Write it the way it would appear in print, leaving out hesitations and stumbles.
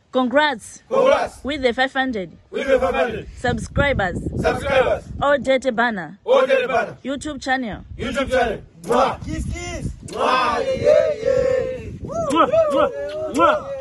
Congrats. Congrats. With the 500. With the 500. Subscribers. Subscribers. All Dirty Banner. All Dirty Banner. YouTube channel. YouTube channel. Mwah. Kiss, kiss. Mwah. Yeah, yeah, yeah. Woo. Woo. Woo.